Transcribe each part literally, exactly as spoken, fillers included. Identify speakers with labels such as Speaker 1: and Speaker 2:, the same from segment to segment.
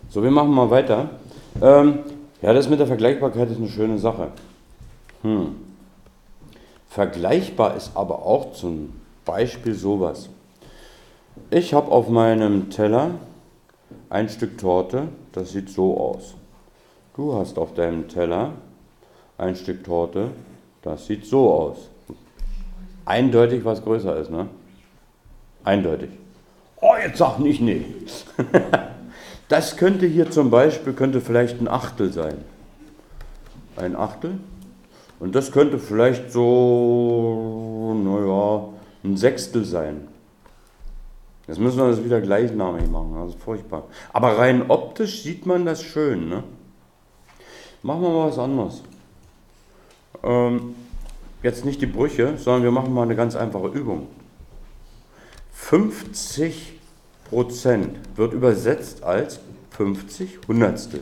Speaker 1: So, wir machen mal weiter. Ähm, ja, das mit der Vergleichbarkeit ist eine schöne Sache. Hm. Vergleichbar ist aber auch zum Beispiel sowas. Ich habe auf meinem Teller ein Stück Torte, das sieht so aus. Du hast auf deinem Teller ein Stück Torte, das sieht so aus. Eindeutig, was größer ist, ne? Eindeutig. Oh, jetzt sag nicht nee. Das könnte hier zum Beispiel, könnte vielleicht ein Achtel sein. Ein Achtel. Und das könnte vielleicht so, naja, ein Sechstel sein. Jetzt müssen wir das wieder gleichnamig machen, also furchtbar. Aber rein optisch sieht man das schön, ne? Machen wir mal was anderes. Ähm, jetzt nicht die Brüche, sondern wir machen mal eine ganz einfache Übung. fünfzig Prozent wird übersetzt als fünfzig Hundertstel.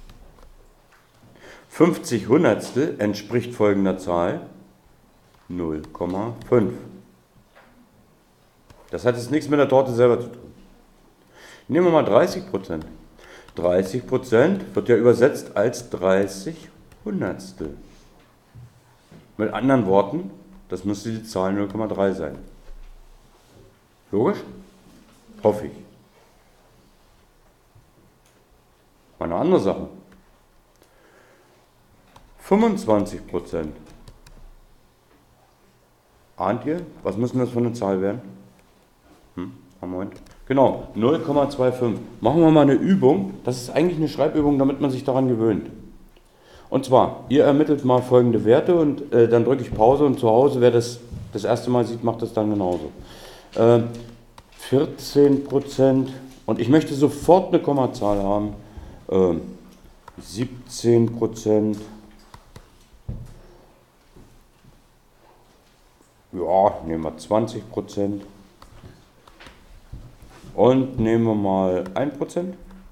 Speaker 1: fünfzig Hundertstel entspricht folgender Zahl: null Komma fünf. Das hat jetzt nichts mit der Torte selber zu tun. Nehmen wir mal dreißig Prozent. dreißig Prozent wird ja übersetzt als dreißig Hundertstel. Mit anderen Worten, das müsste die Zahl null Komma drei sein. Logisch? Hoffe ich. Mal eine andere Sache. fünfundzwanzig Prozent. Ahnt ihr? Was müssen das für eine Zahl werden? Hm, Moment. Genau, null Komma fünfundzwanzig. Machen wir mal eine Übung. Das ist eigentlich eine Schreibübung, damit man sich daran gewöhnt. Und zwar, ihr ermittelt mal folgende Werte und äh, dann drücke ich Pause und zu Hause, wer das das erste Mal sieht, macht das dann genauso. Äh, vierzehn Prozent und ich möchte sofort eine Kommazahl haben. Äh, siebzehn Prozent. Ja, nehmen wir zwanzig Prozent. Und nehmen wir mal ein Prozent.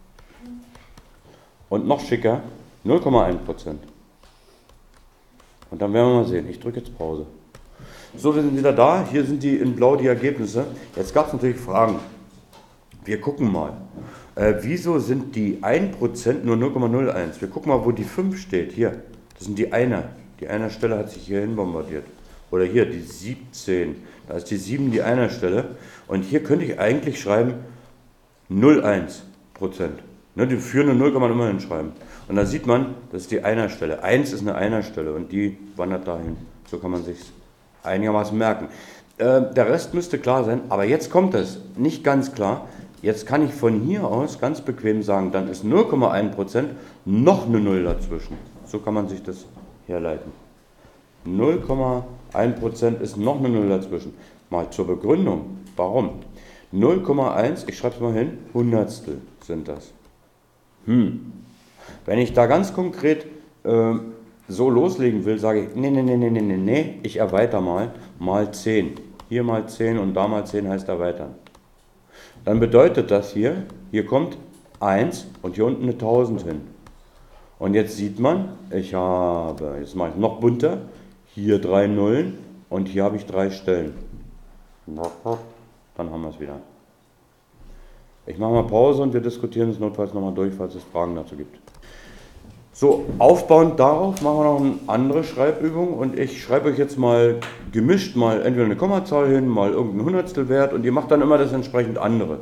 Speaker 1: Und noch schicker, null Komma eins Prozent. Und dann werden wir mal sehen. Ich drücke jetzt Pause. So, wir sind wieder da. Hier sind die in Blau die Ergebnisse. Jetzt gab es natürlich Fragen. Wir gucken mal. Äh, wieso sind die ein Prozent nur null Komma null eins? Wir gucken mal, wo die fünf steht. Hier, das sind die Einer. Die Einer-Stelle hat sich hier hin bombardiert. Oder hier, die siebzehn. Da ist die sieben die Einer-Stelle. Und hier könnte ich eigentlich schreiben null Komma eins Prozent. Ne, die führende null kann man immer hinschreiben. Und da sieht man, das ist die Einer-Stelle. eins ist eine Einer-Stelle und die wandert dahin. So kann man sich einigermaßen merken. Äh, der Rest müsste klar sein, aber jetzt kommt es. Nicht ganz klar. Jetzt kann ich von hier aus ganz bequem sagen, dann ist null Komma eins Prozent noch eine Null dazwischen. So kann man sich das herleiten. null Komma eins Prozent ist noch eine Null dazwischen. Mal zur Begründung. Warum? null Komma eins, ich schreibe es mal hin, Hundertstel sind das. Hm. Wenn ich da ganz konkret äh, so loslegen will, sage ich, nee, nee, nee, nee, nee, nee, nee, ich erweitere mal, mal zehn. Hier mal zehn und da mal zehn heißt erweitern. Dann bedeutet das hier, hier kommt eins und hier unten eine tausend hin. Und jetzt sieht man, ich habe, jetzt mache ich noch bunter, hier drei Nullen und hier habe ich drei Stellen. Dann haben wir es wieder. Ich mache mal Pause und wir diskutieren es notfalls nochmal durch, falls es Fragen dazu gibt. So, aufbauend darauf machen wir noch eine andere Schreibübung und ich schreibe euch jetzt mal gemischt mal entweder eine Kommazahl hin, mal irgendeinen Hundertstelwert und ihr macht dann immer das entsprechend andere.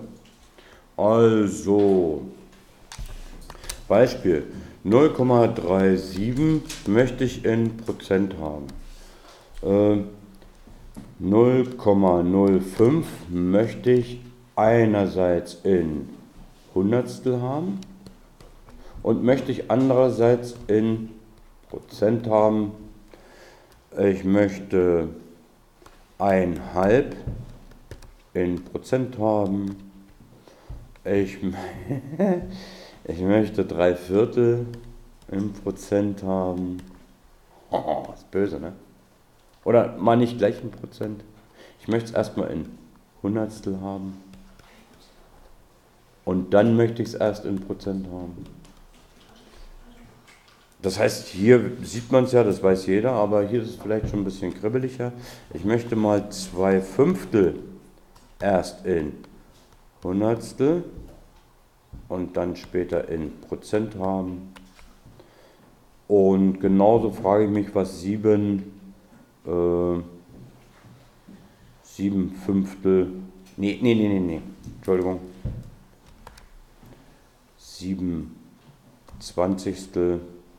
Speaker 1: Also, Beispiel, null Komma siebenunddreißig möchte ich in Prozent haben. Äh, null Komma null fünf möchte ich einerseits in Hundertstel haben und möchte ich andererseits in Prozent haben. Ich möchte ein Halb in Prozent haben. Ich, ich möchte drei Viertel in Prozent haben. Oh, ist böse, ne? Oder mal nicht gleich in Prozent. Ich möchte es erstmal in Hundertstel haben. Und dann möchte ich es erst in Prozent haben. Das heißt, hier sieht man es ja, das weiß jeder, aber hier ist es vielleicht schon ein bisschen kribbeliger. Ich möchte mal zwei Fünftel erst in Hundertstel und dann später in Prozent haben. Und genauso frage ich mich, was sieben, äh, sieben Fünftel, nee, nee, nee, nee, nee, Entschuldigung, sieben Zwanzigstel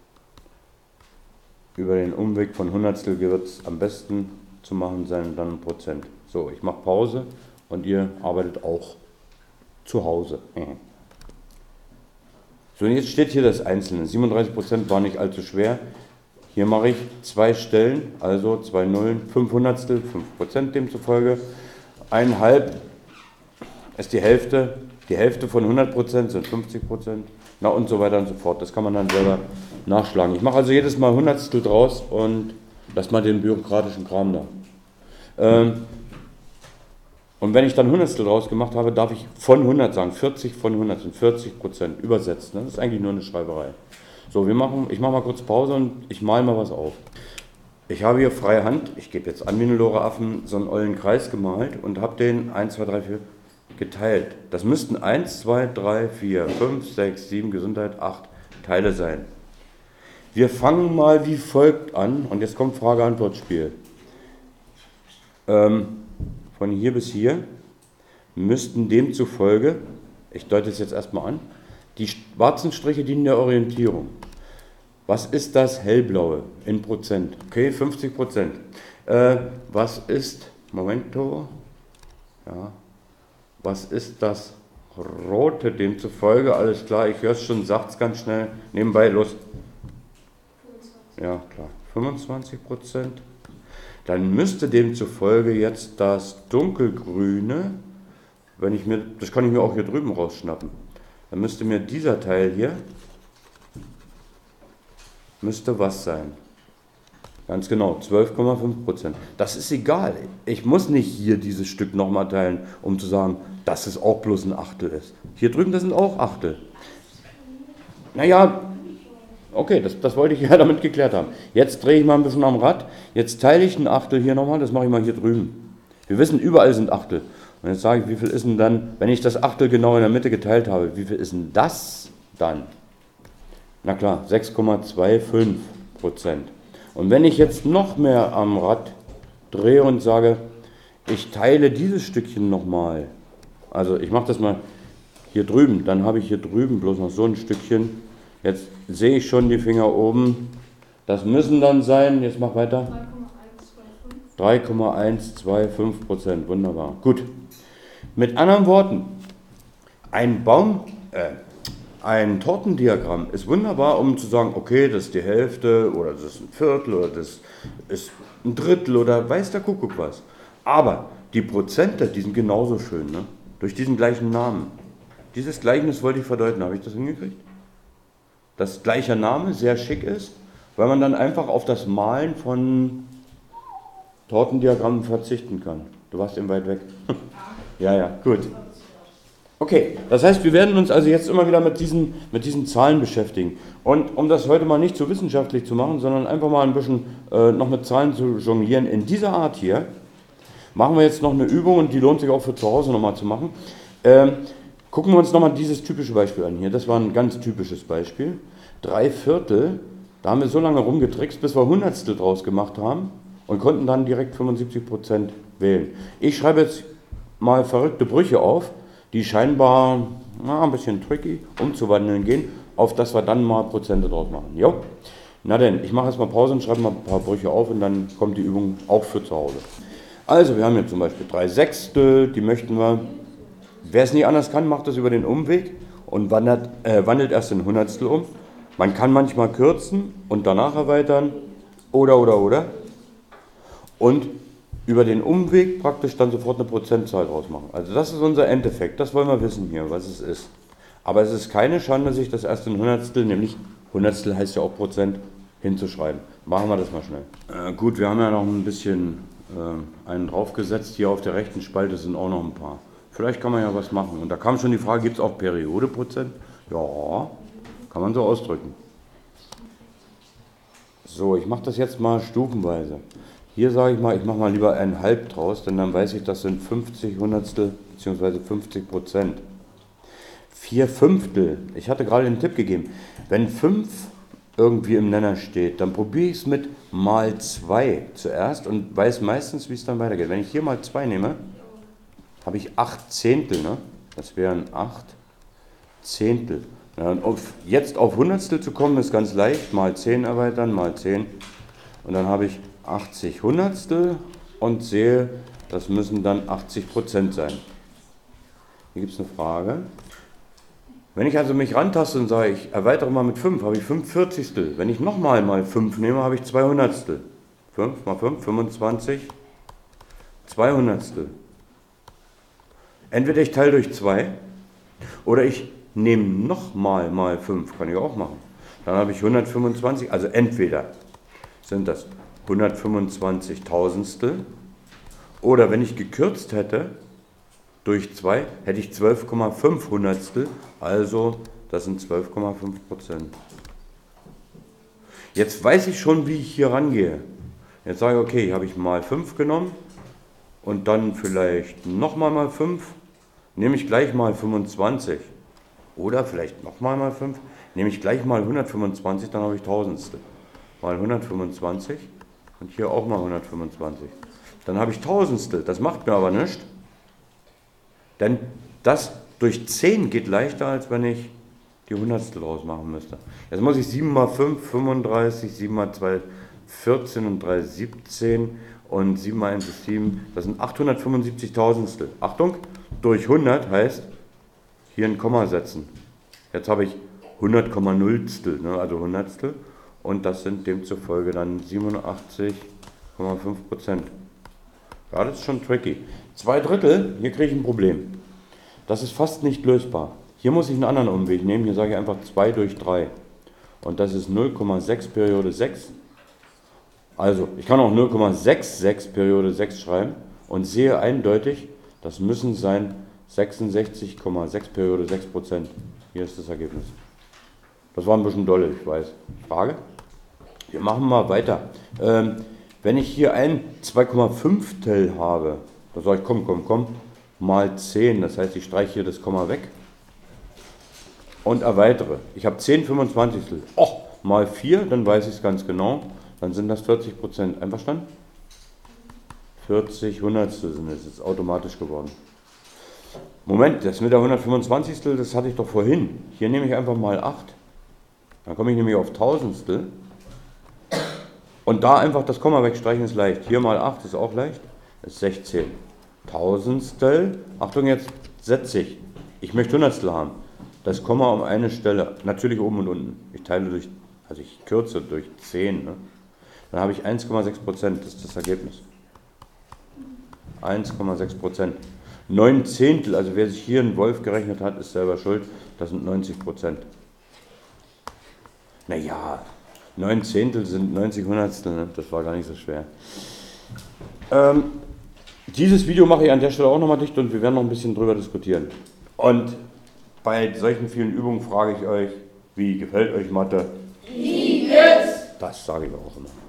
Speaker 1: über den Umweg von Hundertstel wird es am besten zu machen sein, dann Prozent. So, ich mache Pause und ihr arbeitet auch zu Hause. So, und jetzt steht hier das Einzelne. siebenunddreißig Prozent war nicht allzu schwer. Hier mache ich zwei Stellen, also zwei Nullen, fünf Hundertstel, fünf Prozent demzufolge. Eineinhalb ist die Hälfte. Die Hälfte von hundert Prozent sind fünfzig Prozent. Na und so weiter und so fort. Das kann man dann selber nachschlagen. Ich mache also jedes Mal Hundertstel draus und lasse mal den bürokratischen Kram da. Ähm, Und wenn ich dann Hundertstel draus gemacht habe, darf ich von hundert sagen. vierzig von hundert sind vierzig Prozent übersetzt. Ne? Das ist eigentlich nur eine Schreiberei. So, wir machen, ich mache mal kurz Pause und ich male mal was auf. Ich habe hier freie Hand, ich gebe jetzt an wie eine Lore Affen, so einen ollen Kreis gemalt und habe den eins, zwei, drei, vier geteilt. Das müssten eins, zwei, drei, vier, fünf, sechs, sieben, Gesundheit, acht Teile sein. Wir fangen mal wie folgt an und jetzt kommt Frage-Antwort-Spiel. Ähm, Von hier bis hier müssten demzufolge, ich deute es jetzt erstmal an, die schwarzen Striche dienen der Orientierung. Was ist das hellblaue in Prozent? Okay, fünfzig Prozent. Äh, was ist, Momento, ja, was ist das rote demzufolge? Alles klar, ich höre es schon, sagt es ganz schnell, nebenbei, los. Ja, klar, fünfundzwanzig Prozent. Dann müsste demzufolge jetzt das dunkelgrüne, wenn ich mir, das kann ich mir auch hier drüben rausschnappen, dann müsste mir dieser Teil hier, müsste was sein? Ganz genau, zwölf Komma fünf Prozent. Das ist egal, ich muss nicht hier dieses Stück nochmal teilen, um zu sagen, dass es auch bloß ein Achtel ist. Hier drüben, das sind auch Achtel. Naja, okay, das, das wollte ich ja damit geklärt haben. Jetzt drehe ich mal ein bisschen am Rad. Jetzt teile ich ein Achtel hier nochmal, das mache ich mal hier drüben. Wir wissen, überall sind Achtel. Und jetzt sage ich, wie viel ist denn dann, wenn ich das Achtel genau in der Mitte geteilt habe, wie viel ist denn das dann? Na klar, sechs Komma fünfundzwanzig Prozent. Und wenn ich jetzt noch mehr am Rad drehe und sage, ich teile dieses Stückchen nochmal, also ich mache das mal hier drüben, dann habe ich hier drüben bloß noch so ein Stückchen. Jetzt sehe ich schon die Finger oben. Das müssen dann sein, jetzt mach weiter. drei Komma eins zwei fünf Prozent, wunderbar. Gut. Mit anderen Worten, ein Baum, äh, ein Tortendiagramm ist wunderbar, um zu sagen, okay, das ist die Hälfte oder das ist ein Viertel oder das ist ein Drittel oder weiß der Kuckuck was. Aber die Prozente, die sind genauso schön, ne? Durch diesen gleichen Namen. Dieses Gleichnis wollte ich verdeutlichen, habe ich das hingekriegt? Dass gleicher Name sehr schick ist, weil man dann einfach auf das Malen von Tortendiagrammen verzichten kann. Du warst eben weit weg. Ja, ja, gut. Okay, das heißt, wir werden uns also jetzt immer wieder mit diesen, mit diesen Zahlen beschäftigen. Und um das heute mal nicht so wissenschaftlich zu machen, sondern einfach mal ein bisschen äh, noch mit Zahlen zu jonglieren, in dieser Art hier, machen wir jetzt noch eine Übung und die lohnt sich auch für zu Hause nochmal zu machen. Ähm, gucken wir uns nochmal dieses typische Beispiel an hier. Das war ein ganz typisches Beispiel. Drei Viertel, da haben wir so lange rumgetrickst, bis wir Hundertstel draus gemacht haben und konnten dann direkt fünfundsiebzig Prozent wählen. Ich schreibe jetzt mal verrückte Brüche auf, die scheinbar na, ein bisschen tricky umzuwandeln gehen, auf das wir dann mal Prozente draus machen. Jo? Na denn, ich mache jetzt mal Pause und schreibe mal ein paar Brüche auf und dann kommt die Übung auch für zu Hause. Also, wir haben hier zum Beispiel drei Sechstel, die möchten wir. Wer es nicht anders kann, macht das über den Umweg und wandert, äh, wandelt erst in Hundertstel um. Man kann manchmal kürzen und danach erweitern oder, oder, oder. Und über den Umweg praktisch dann sofort eine Prozentzahl draus machen. Also das ist unser Endeffekt, das wollen wir wissen hier, was es ist. Aber es ist keine Schande, sich das erst in Hundertstel, nämlich Hundertstel heißt ja auch Prozent, hinzuschreiben. Machen wir das mal schnell. Äh, gut, wir haben ja noch ein bisschen äh, einen draufgesetzt, hier auf der rechten Spalte sind auch noch ein paar. Vielleicht kann man ja was machen. Und da kam schon die Frage, gibt es auch Periode Prozent? Ja, kann man so ausdrücken. So, ich mache das jetzt mal stufenweise. Hier sage ich mal, ich mache mal lieber ein Halb draus, denn dann weiß ich, das sind fünfzig Hundertstel bzw. fünfzig Prozent. vier Fünftel. Ich hatte gerade den Tipp gegeben. Wenn fünf irgendwie im Nenner steht, dann probiere ich es mit mal zwei zuerst und weiß meistens, wie es dann weitergeht. Wenn ich hier mal zwei nehme, habe ich acht Zehntel. Ne? Das wären acht Zehntel. Ja, und auf, jetzt auf Hundertstel zu kommen, ist ganz leicht. Mal zehn erweitern, mal zehn. Und dann habe ich achtzig Hundertstel und sehe, das müssen dann achtzig Prozent sein. Hier gibt es eine Frage. Wenn ich also mich rantaste und sage, ich erweitere mal mit fünf, habe ich fünf Vierzigstel. Wenn ich nochmal mal fünf nehme, habe ich zwei Hundertstel. fünf mal fünf, fünfundzwanzig. zwei Hundertstel. Entweder ich teile durch zwei oder ich nehme nochmal mal fünf. Kann ich auch machen. Dann habe ich hundertfünfundzwanzig. Also entweder sind das hundertfünfundzwanzig Tausendstel oder wenn ich gekürzt hätte, durch zwei hätte ich zwölf Komma fünf Hundertstel, also das sind zwölf Komma fünf Prozent. Jetzt weiß ich schon, wie ich hier rangehe. Jetzt sage ich, okay, habe ich mal fünf genommen und dann vielleicht nochmal mal fünf, nehme ich gleich mal fünfundzwanzig. Oder vielleicht nochmal mal fünf, nehme ich gleich mal hundertfünfundzwanzig, dann habe ich Tausendstel. Mal hundertfünfundzwanzig und hier auch mal hundertfünfundzwanzig. Dann habe ich Tausendstel, das macht mir aber nichts. Denn das durch zehn geht leichter, als wenn ich die Hundertstel draus machen müsste. Jetzt muss ich sieben mal fünf, fünfunddreißig, sieben mal zwei, vierzehn und drei, siebzehn und sieben mal eins ist sieben. Das sind achthundertfünfundsiebzig Tausendstel. Achtung, durch hundert heißt hier ein Komma setzen. Jetzt habe ich hundert Komma Nullstel, ne, also Hundertstel. Und das sind demzufolge dann siebenundachtzig Komma fünf Prozent. Ja, das ist schon tricky. Zwei Drittel, hier kriege ich ein Problem. Das ist fast nicht lösbar. Hier muss ich einen anderen Umweg nehmen. Hier sage ich einfach zwei durch drei. Und das ist null Komma sechs Periode sechs. Also, ich kann auch null Komma sechsundsechzig Periode sechs schreiben und sehe eindeutig, das müssen sein sechsundsechzig Komma sechs Periode sechs Prozent. Hier ist das Ergebnis. Das war ein bisschen dolle, ich weiß. Frage? Wir machen mal weiter. Ähm, wenn ich hier ein zwei Komma fünf Tel habe, da sage ich, komm, komm, komm, mal zehn. Das heißt, ich streiche hier das Komma weg und erweitere. Ich habe zehn fünfundzwanzigstel. Oh, mal vier, dann weiß ich es ganz genau. Dann sind das vierzig Prozent. Einverstanden? vierzig Hundertstel sind es jetzt automatisch geworden. Moment, das mit der hundertfünfundzwanzigstel, das hatte ich doch vorhin. Hier nehme ich einfach mal acht. Dann komme ich nämlich auf Tausendstel. Und da einfach das Komma wegstreichen ist leicht. Hier mal acht ist auch leicht. Das ist sechzehn. Tausendstel. Achtung, jetzt setze ich. Ich möchte Hundertstel haben. Das Komma um eine Stelle. Natürlich oben und unten. Ich teile durch, also ich kürze durch zehn. Ne? Dann habe ich eins Komma sechs Prozent. Das ist das Ergebnis. eins Komma sechs Prozent. neun Zehntel, also wer sich hier einen Wolf gerechnet hat, ist selber schuld. Das sind neunzig Prozent. Naja, neun Zehntel sind neunzig Hundertstel, ne? Das war gar nicht so schwer. Ähm, dieses Video mache ich an der Stelle auch nochmal dicht und wir werden noch ein bisschen drüber diskutieren. Und bei solchen vielen Übungen frage ich euch, wie gefällt euch Mathe? Wie jetzt? Das sage ich auch immer.